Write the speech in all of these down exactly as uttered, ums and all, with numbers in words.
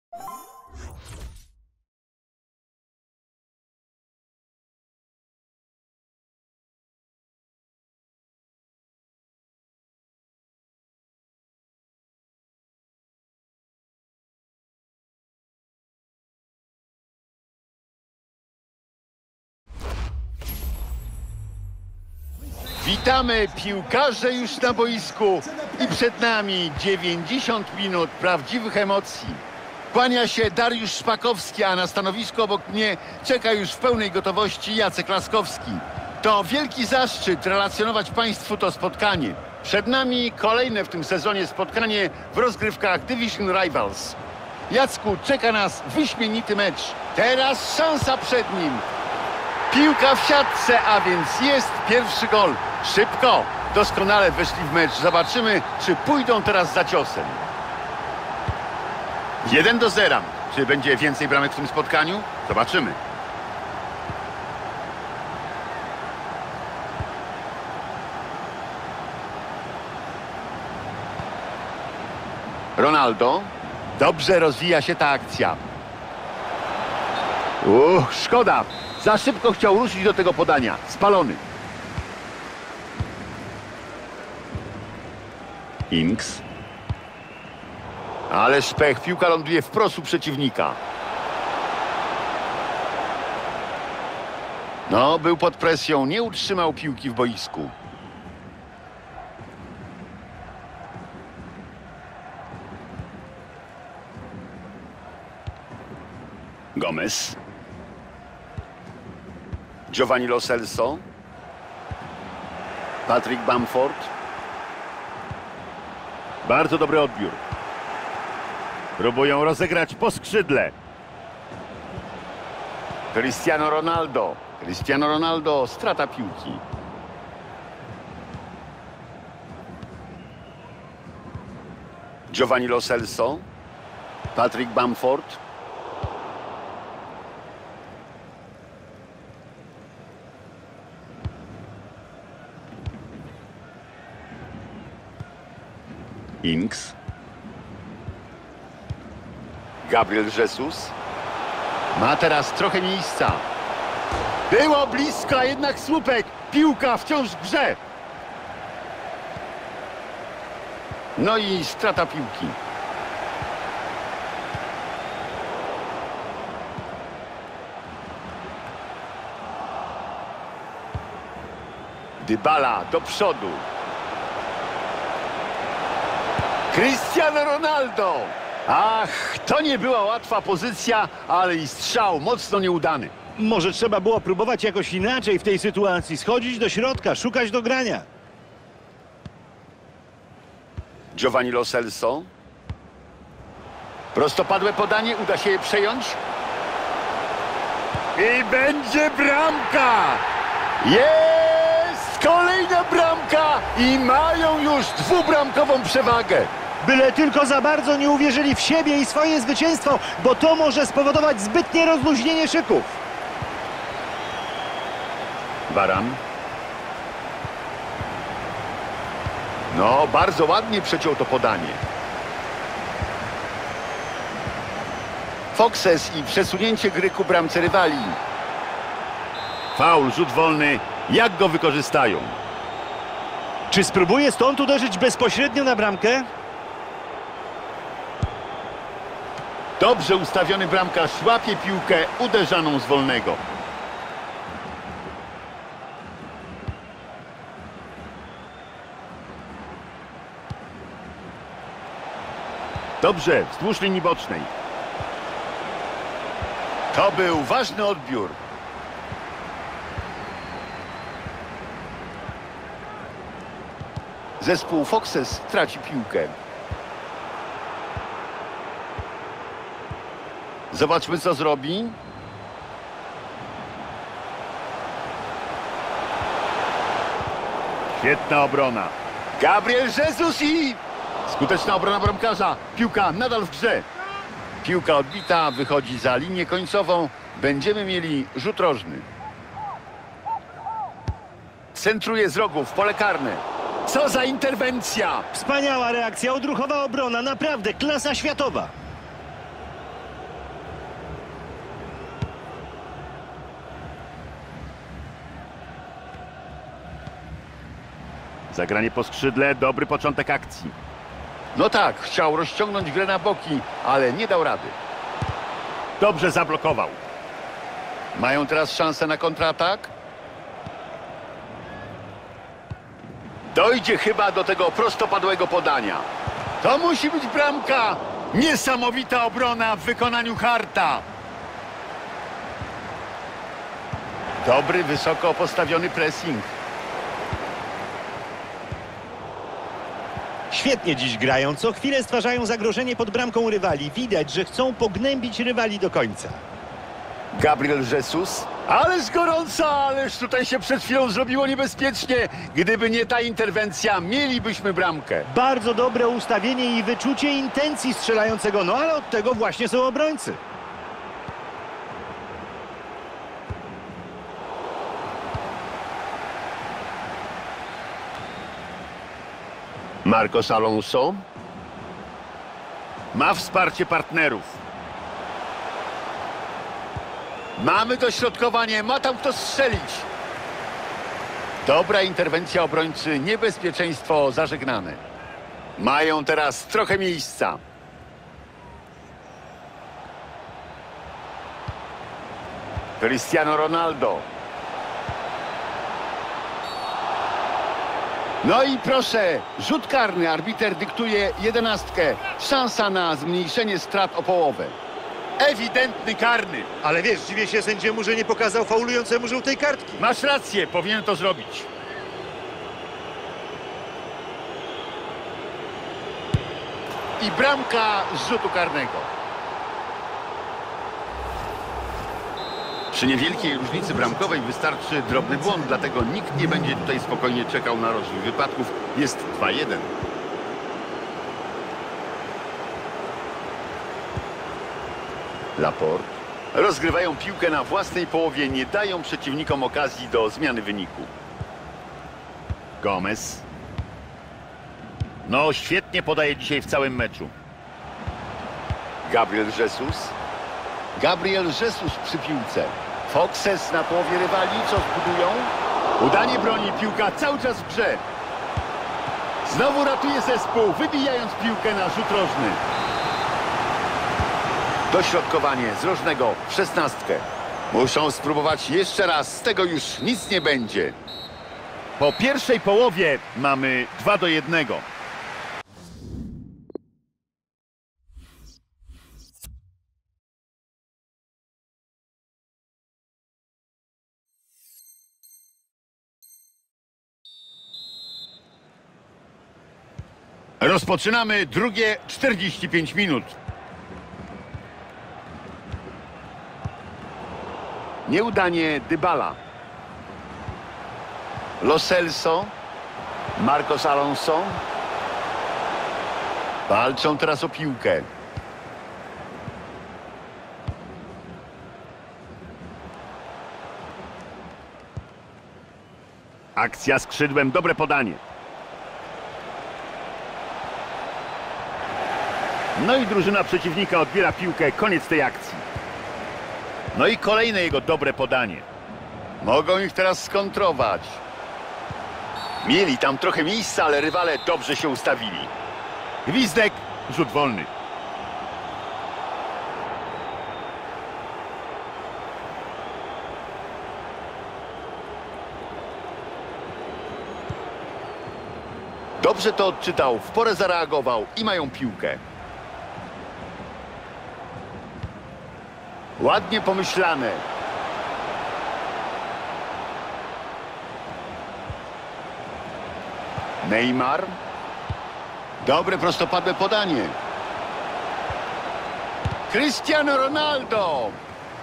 Witamy, piłkarze już na boisku i przed nami dziewięćdziesiąt minut prawdziwych emocji. Kłania się Dariusz Szpakowski, a na stanowisku obok mnie czeka już w pełnej gotowości Jacek Laskowski. To wielki zaszczyt relacjonować Państwu to spotkanie. Przed nami kolejne w tym sezonie spotkanie w rozgrywkach Division Rivals. Jacku, czeka nas wyśmienity mecz. Teraz szansa przed nim. Piłka w siatce, a więc jest pierwszy gol. Szybko, doskonale weszli w mecz. Zobaczymy, czy pójdą teraz za ciosem. jeden do zera. Czy będzie więcej bramek w tym spotkaniu? Zobaczymy. Ronaldo. Dobrze rozwija się ta akcja. Uch, szkoda. Za szybko chciał ruszyć do tego podania. Spalony. Inks. Ależ pech. Piłka ląduje wprost u przeciwnika. No, był pod presją. Nie utrzymał piłki w boisku. Gomez. Giovanni Lo Celso. Patrick Bamford. Bardzo dobry odbiór. Próbują rozegrać po skrzydle. Cristiano Ronaldo. Cristiano Ronaldo. Strata piłki. Giovanni Lo Celso. Patrick Bamford. Inks. Gabriel Jesus. Ma teraz trochę miejsca. Było blisko, a jednak słupek. Piłka wciąż w grze. No i strata piłki. Dybala do przodu. Cristiano Ronaldo. Ach, to nie była łatwa pozycja, ale i strzał mocno nieudany. Może trzeba było próbować jakoś inaczej w tej sytuacji. Schodzić do środka, szukać do grania. Giovanni Lo Celso. Prostopadłe podanie, uda się je przejąć. I będzie bramka! Jest! Kolejna bramka! I mają już dwubramkową przewagę. Byle tylko za bardzo nie uwierzyli w siebie i swoje zwycięstwo, bo to może spowodować zbytnie rozluźnienie szyków. Baran. No, bardzo ładnie przeciął to podanie. Foxes i przesunięcie gry ku bramce rywali. Faul, rzut wolny. Jak go wykorzystają? Czy spróbuje stąd uderzyć bezpośrednio na bramkę? Dobrze ustawiony bramkarz łapie piłkę uderzaną z wolnego. Dobrze, wzdłuż linii bocznej. To był ważny odbiór. Zespół Foxes traci piłkę. Zobaczmy, co zrobi. Świetna obrona. Gabriel Jesus i skuteczna obrona bramkarza. Piłka nadal w grze. Piłka odbita, wychodzi za linię końcową. Będziemy mieli rzut rożny. Centruje z rogu w pole karne. Co za interwencja! Wspaniała reakcja, odruchowa obrona, naprawdę klasa światowa. Zagranie po skrzydle, dobry początek akcji. No tak, chciał rozciągnąć grę na boki, ale nie dał rady. Dobrze zablokował. Mają teraz szansę na kontratak. Dojdzie chyba do tego prostopadłego podania. To musi być bramka! Niesamowita obrona w wykonaniu Harta. Dobry, wysoko postawiony pressing. Świetnie dziś grają, co chwilę stwarzają zagrożenie pod bramką rywali. Widać, że chcą pognębić rywali do końca. Gabriel Jesus. Ależ gorąco, ależ tutaj się przed chwilą zrobiło niebezpiecznie. Gdyby nie ta interwencja, mielibyśmy bramkę. Bardzo dobre ustawienie i wyczucie intencji strzelającego, no ale od tego właśnie są obrońcy. Marcos Alonso. Ma wsparcie partnerów. Mamy dośrodkowanie, ma tam kto strzelić. Dobra interwencja obrońcy, niebezpieczeństwo zażegnane. Mają teraz trochę miejsca. Cristiano Ronaldo. No i proszę, rzut karny, arbiter dyktuje jedenastkę. Szansa na zmniejszenie strat o połowę. Ewidentny karny. Ale wiesz, dziwię się sędziemu, że nie pokazał faulującemu żółtej kartki. Masz rację, powinien to zrobić. I bramka z rzutu karnego. Przy niewielkiej różnicy bramkowej wystarczy drobny błąd, dlatego nikt nie będzie tutaj spokojnie czekał na rozwój wypadków. Jest dwa jeden. Laporte. Rozgrywają piłkę na własnej połowie, nie dają przeciwnikom okazji do zmiany wyniku. Gomez. No, świetnie podaje dzisiaj w całym meczu. Gabriel Jesus. Gabriel Jesus przy piłce. Foxes na połowie rywali, co zbudują? Udanie broni, piłka cały czas w grze. Znowu ratuje zespół, wybijając piłkę na rzut rożny. Dośrodkowanie z rożnego w szesnastkę. Muszą spróbować jeszcze raz, z tego już nic nie będzie. Po pierwszej połowie mamy dwa do jednego. Rozpoczynamy drugie czterdzieści pięć minut. Nieudanie Dybala. Lo Celso. Marcos Alonso. Walczą teraz o piłkę. Akcja skrzydłem, dobre podanie. No i drużyna przeciwnika odbiera piłkę, koniec tej akcji. No i kolejne jego dobre podanie. Mogą ich teraz skontrować. Mieli tam trochę miejsca, ale rywale dobrze się ustawili. Gwizdek, rzut wolny. Dobrze to odczytał, w porę zareagował i mają piłkę. Ładnie pomyślane. Neymar. Dobre prostopadłe podanie. Cristiano Ronaldo.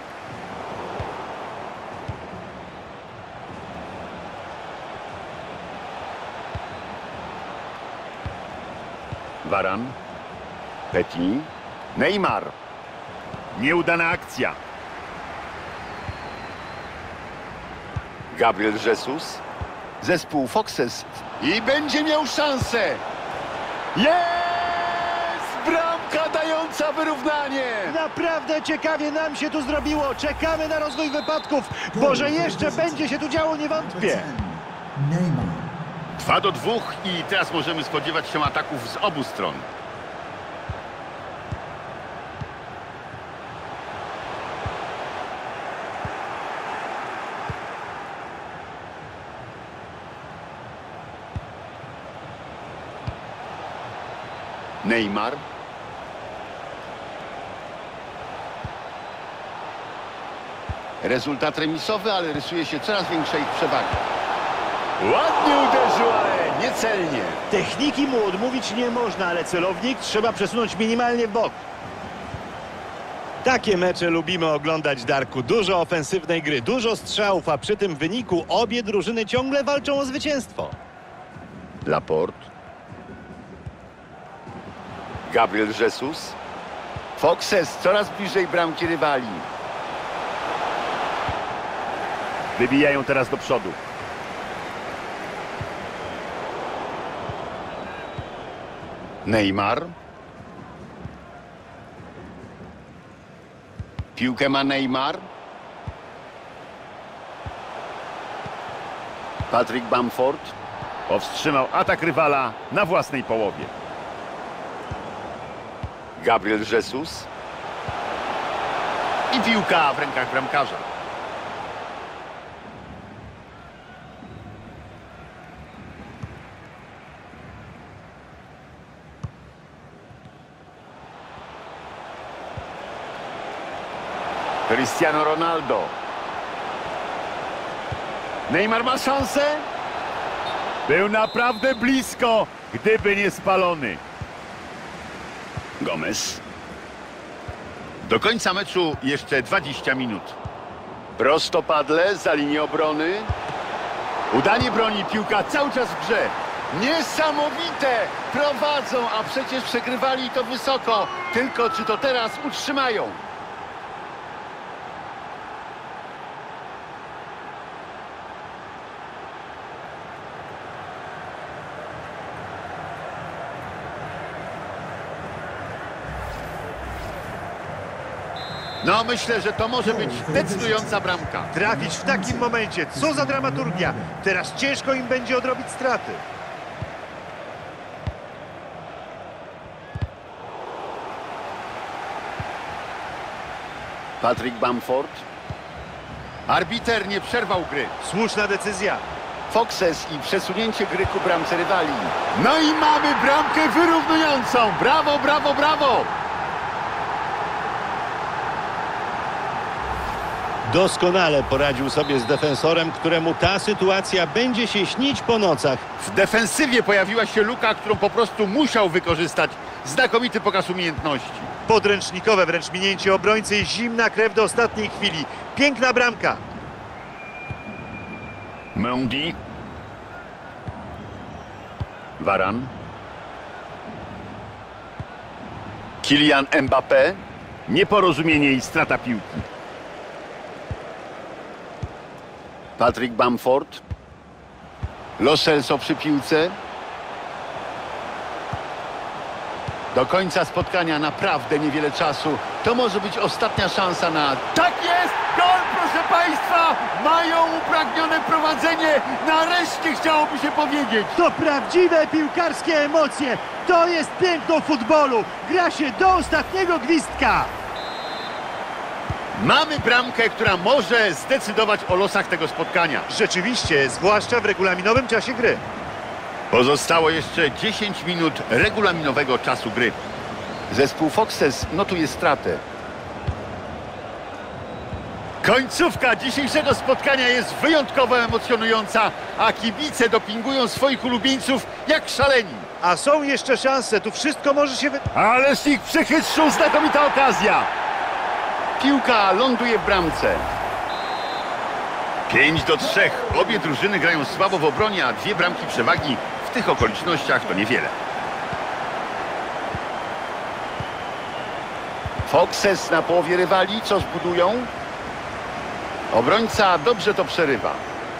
Varane. Petit. Neymar. Nieudana akcja. Gabriel Jesus. Zespół Foxes. I będzie miał szansę. Jest! Bramka dająca wyrównanie. Naprawdę ciekawie nam się tu zrobiło. Czekamy na rozwój wypadków, bo że jeszcze będzie się tu działo, nie wątpię. dwa do dwóch i teraz możemy spodziewać się ataków z obu stron. Neymar. Rezultat remisowy, ale rysuje się coraz większa ich przewaga. Ładnie uderzył, ale niecelnie. Techniki mu odmówić nie można, ale celownik trzeba przesunąć minimalnie w bok. Takie mecze lubimy oglądać, Darku. Dużo ofensywnej gry, dużo strzałów, a przy tym wyniku obie drużyny ciągle walczą o zwycięstwo. Laporte. Gabriel Jesus. Foxes coraz bliżej bramki rywali. Wybijają teraz do przodu. Neymar. Piłkę ma Neymar. Patrick Bamford. Powstrzymał atak rywala na własnej połowie. Gabriel Jesus. I piłka w rękach bramkarza. Cristiano Ronaldo. Neymar ma szansę. Był naprawdę blisko, gdyby nie spalony. Gomez. Do końca meczu jeszcze dwadzieścia minut. Prostopadle za linię obrony. Udanie broni, piłka cały czas w grze. Niesamowite! Prowadzą, a przecież przegrywali to wysoko. Tylko czy to teraz utrzymają? No, myślę, że to może być decydująca bramka. Trafić w takim momencie, co za dramaturgia. Teraz ciężko im będzie odrobić straty. Patrick Bamford. Arbiter nie przerwał gry. Słuszna decyzja. Foxes i przesunięcie gry ku bramce rywali. No i mamy bramkę wyrównującą. Brawo, brawo, brawo! Doskonale poradził sobie z defensorem, któremu ta sytuacja będzie się śnić po nocach. W defensywie pojawiła się luka, którą po prostu musiał wykorzystać. Znakomity pokaz umiejętności. Podręcznikowe wręcz minięcie obrońcy i zimna krew do ostatniej chwili. Piękna bramka. Mendy. Varane. Kylian Mbappé. Nieporozumienie i strata piłki. Patrick Bamford. Lo Celso przy piłce. Do końca spotkania naprawdę niewiele czasu. To może być ostatnia szansa na... Tak jest! Gol, proszę Państwa! Mają upragnione prowadzenie! Nareszcie chciałoby się powiedzieć! To prawdziwe piłkarskie emocje. To jest piękno futbolu. Gra się do ostatniego gwizdka. Mamy bramkę, która może zdecydować o losach tego spotkania. Rzeczywiście, zwłaszcza w regulaminowym czasie gry. Pozostało jeszcze dziesięć minut regulaminowego czasu gry. Zespół Foxes notuje stratę. Końcówka dzisiejszego spotkania jest wyjątkowo emocjonująca, a kibice dopingują swoich ulubieńców jak szaleni. A są jeszcze szanse, tu wszystko może się wy... Ależ ich przechytrzył, znakomita okazja. Piłka ląduje w bramce. pięć do trzech. Obie drużyny grają słabo w obronie, a dwie bramki przewagi w tych okolicznościach to niewiele. Foxes na połowie rywali. Co zbudują? Obrońca dobrze to przerywa.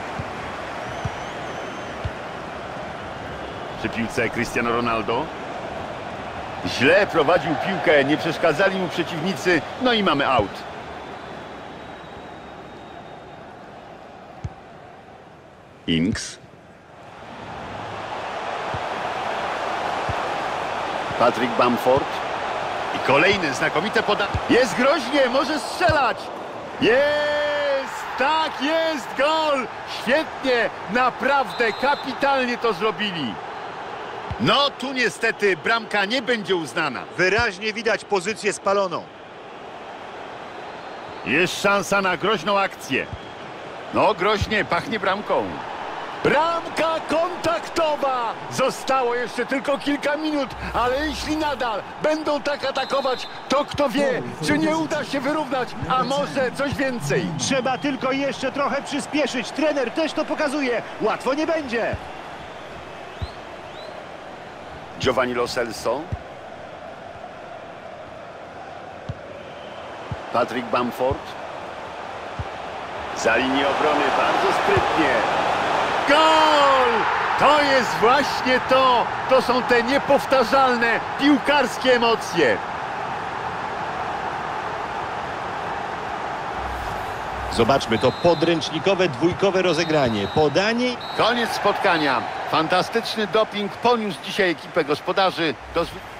Przy piłce Cristiano Ronaldo. Źle prowadził piłkę, nie przeszkadzali mu przeciwnicy, no i mamy aut. Inks. Patrick Bamford. I kolejny znakomite podanie. Jest groźnie, może strzelać. Jest! Tak jest! Gol! Świetnie! Naprawdę kapitalnie to zrobili. No tu niestety bramka nie będzie uznana. Wyraźnie widać pozycję spaloną. Jest szansa na groźną akcję. No groźnie, pachnie bramką. Bramka kontaktowa! Zostało jeszcze tylko kilka minut, ale jeśli nadal będą tak atakować, to kto wie, czy nie uda się wyrównać, a może coś więcej. Trzeba tylko jeszcze trochę przyspieszyć. Trener też to pokazuje. Łatwo nie będzie. Giovanni Lo Celso. Patrick Bamford. Za linię obrony bardzo sprytnie. Gol! To jest właśnie to! To są te niepowtarzalne piłkarskie emocje. Zobaczmy to podręcznikowe dwójkowe rozegranie. Podanie. Koniec spotkania. Fantastyczny doping poniósł dzisiaj ekipę gospodarzy do zwy...